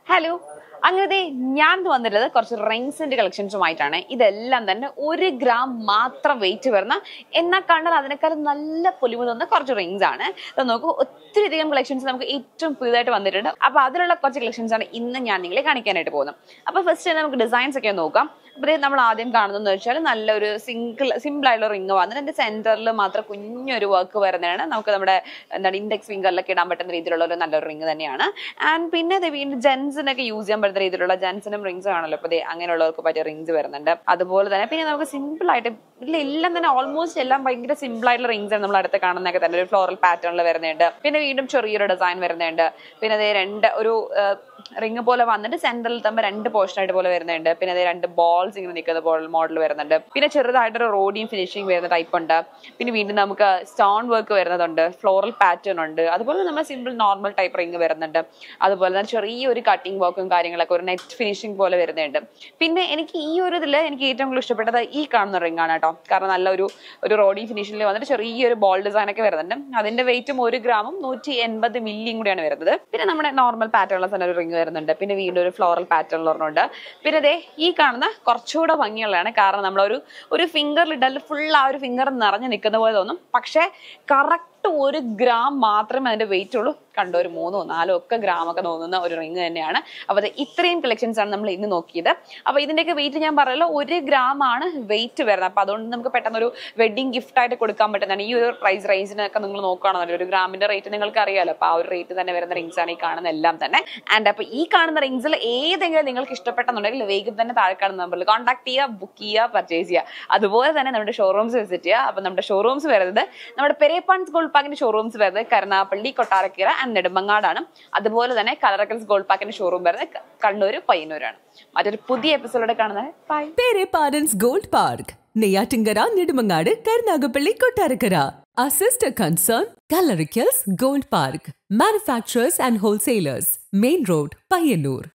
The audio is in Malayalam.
ഹലോ, അങ്ങനെ ഞാൻ വന്നിട്ടുള്ളത് കുറച്ച് റിങ്സിന്റെ കളക്ഷൻസുമായിട്ടാണ്. ഇതെല്ലാം തന്നെ 1 ഗ്രാം മാത്രം വെയിറ്റ് വരുന്ന, എന്നാൽ കണ്ടാൽ അതിനേക്കാളും നല്ല പൊലിമ തോന്നുന്ന കുറച്ച് റിങ്സ് ആണ്. അത് നോക്കൂ, ഒത്തിരി അധികം കളക്ഷൻസ് നമുക്ക് ഏറ്റവും പുതുതായിട്ട് വന്നിട്ടുണ്ട്. അപ്പൊ അതിലുള്ള കുറച്ച് കളക്ഷൻസ് ആണ് ഇന്ന് ഞാൻ നിങ്ങളെ കാണിക്കാനായിട്ട് പോകുന്നത്. അപ്പൊ ഫസ്റ്റ് നമുക്ക് ഡിസൈൻസ് ഒക്കെ നോക്കാം. അപ്പൊ നമ്മൾ ആദ്യം കാണുന്നതെന്ന് വെച്ചാൽ നല്ലൊരു സിമ്പിൾ ആയിട്ടുള്ള റിങ് വന്നിട്ട് അതിന്റെ സെന്ററിൽ മാത്രം കുഞ്ഞൊരു വർക്ക് വരുന്നതാണ്. നമുക്ക് നമ്മുടെ ഇൻഡെക്സ് ഫിംഗറിലൊക്കെ ഇടാൻ പറ്റുന്ന രീതിയിലുള്ള ഒരു നല്ലൊരു റിങ് തന്നെയാണ്. ആൻഡ് പിന്നെ വീണ്ടും ജെൻസിനൊക്കെ യൂസ് ചെയ്യാൻ പറ്റുന്ന രീതിയിലുള്ള ജെൻസിനും റിങ്സ് ആണല്ലോ ഇപ്പൊ അങ്ങനെയുള്ളവർക്ക് പറ്റിയ റിങ്സ് വരുന്നുണ്ട്. അതുപോലെ തന്നെ പിന്നെ നമുക്ക് സിമ്പിൾ ആയിട്ട് എല്ലാം തന്നെ ഓൾമോസ്റ്റ് എല്ലാം ഭയങ്കര സിമ്പിൾ ആയിട്ടുള്ള റിങ്സ് ആണ് നമ്മൾ അടുത്ത് കാണുന്നതൊക്കെ തന്നെ. ഒരു ഫ്ലോറൽ പാറ്റേണിൽ വരുന്നുണ്ട്. പിന്നെ വീണ്ടും ചെറിയൊരു ഡിസൈൻ വരുന്നുണ്ട്. പിന്നെ അതേ ഒരു റിങ് പോലെ വന്നിട്ട് സെന്ററിൽ തമ്മിൽ 2 പോർഷൻ ആയിട്ട് പോലെ വരുന്നുണ്ട്. പിന്നെ അതേ 2 ബോൾസ് ഇങ്ങനെ നിൽക്കുന്ന മോഡൽ വരുന്നുണ്ട്. പിന്നെ ചെറുതായിട്ടൊരു റോഡിയും ഫിനിഷിംഗ് വരുന്ന ടൈപ്പ് ഉണ്ട്. പിന്നെ വീണ്ടും നമുക്ക് സ്റ്റോൺ വർക്ക് വരുന്നതുണ്ട്, ഫ്ലോറൽ പാറ്റേൺ ഉണ്ട്. അതുപോലെ നമ്മൾ സിമ്പിൾ നോർമൽ ടൈപ്പ് റിങ് വരുന്നുണ്ട്. അതുപോലെ തന്നെ ചെറിയൊരു കട്ടിംഗ് വർക്കും കാര്യങ്ങളൊക്കെ ഒരു നെറ്റ് ഫിനിഷിംഗ് പോലെ വരുന്നുണ്ട്. പിന്നെ എനിക്ക് ഈ ഒരു ഇതിൽ എനിക്ക് ഏറ്റവും കൂടുതൽ ഇഷ്ടപ്പെട്ടത് ഈ കാണുന്ന റിങ് ആണ് കേട്ടോ. കാരണം നല്ലൊരു റോഡി ഫിനിഷിംഗിൽ വന്നിട്ട് ചെറിയൊരു ബോൾ ഡിസൈൻ ഒക്കെ വരുന്നുണ്ട്. അതിന്റെ വെയിറ്റും 1 ഗ്രാമും 180 മില്ലിയും കൂടിയാണ് വരുന്നത്. പിന്നെ നമ്മുടെ നോർമൽ പാറ്റേണിലുള്ള തന്നെ ഒരു റിങ് വരുന്നുണ്ട്. പിന്നെ വീണ്ടും ഒരു ഫ്ലോറൽ പാറ്റേൺ ഒരെണ്ണമുണ്ട്. പിന്നെ അതേ ഈ കാണുന്ന കുറച്ചുകൂടെ ഭംഗിയുള്ളതാണ്. കാരണം നമ്മളൊരു ഫിംഗറിൽ ഇട്ടാൽ ഫുൾ ആ ഒരു ഫിംഗർ നിറഞ്ഞു നിൽക്കുന്ന പോലെ തോന്നും. പക്ഷെ കറക്റ്റ് 1 ഗ്രാം മാത്രമേ അതിന്റെ വെയിറ്റ് ഉള്ളൂ. കണ്ടോ, ഒരു 3 4 ഒക്കെ ഗ്രാം ഒക്കെ തോന്നുന്ന ഒരു റിങ് തന്നെയാണ്. അപ്പൊ അത് ഇത്രയും കളക്ഷൻസ് ആണ് നമ്മൾ ഇന്ന് നോക്കിയത്. അപ്പൊ ഇതിന്റെയൊക്കെ വെയിറ്റ് ഞാൻ പറയല്ലോ 1 ഗ്രാം ആണ് വെയിറ്റ് വരുന്നത്. അപ്പൊ അതുകൊണ്ട് നമുക്ക് പെട്ടെന്ന് ഒരു വെഡിങ് ഗിഫ്റ്റ് ആയിട്ട് കൊടുക്കാൻ പറ്റുന്നതാണ്. ഈ ഒരു പ്രൈസ് റേഞ്ചിനൊക്കെ നിങ്ങൾ നോക്കുകയാണെന്നല്ലോ, 1 ഗ്രാമിന്റെ റേറ്റ് നിങ്ങൾക്ക് അറിയാലോ. അപ്പൊ ആ ഒരു റേറ്റ് തന്നെ വരുന്ന റിങ്സ് ആണ് ഈ കാണുന്ന എല്ലാം തന്നെ. ആൻഡ് അപ്പൊ ഈ കാണുന്ന റിങ്സിൽ ഏതെങ്കിലും നിങ്ങൾക്ക് ഇഷ്ടപ്പെട്ടെന്നുണ്ടെങ്കിൽ വേഗം തന്നെ താഴെ കാണുന്ന നമ്പറിൽ കോൺടാക്ട് ചെയ്യുക, ബുക്ക് ചെയ്യുക, പർച്ചേസ് ചെയ്യുക. അതുപോലെ തന്നെ നമ്മുടെ ഷോറൂംസ് വിസിറ്റ് ചെയ്യുക. അപ്പൊ നമ്മുടെ ഷോറൂംസ് വരുന്നത് നമ്മുടെ പെരേപ്പാൻസ് ഗോൾഡ് പാക്കിന്റെ ഷോറൂംസ് വരുന്നത് കരുനാഗപ്പള്ളി, കൊട്ടാരക്കര ആൻഡ് നെടുമങ്ങാടാണ്. അതുപോലെ തന്നെ കലറക്കൽസ് ഗോൾഡ് പാക്കിന്റെ ഷോറൂം വരുന്നത് കണ്ണൂര്, പയ്യന്നൂരാണ്. മറ്റൊരു പുതിയ എപ്പിസോഡോടെ കാണുന്നത് bye. Perepans gold park, Neyyattinkara, Nedumangad, Karunagappally, Kottarakkara. Our sister concern, Kalarikals Gold Park. Manufacturers and wholesalers. Main Road, Payyanur.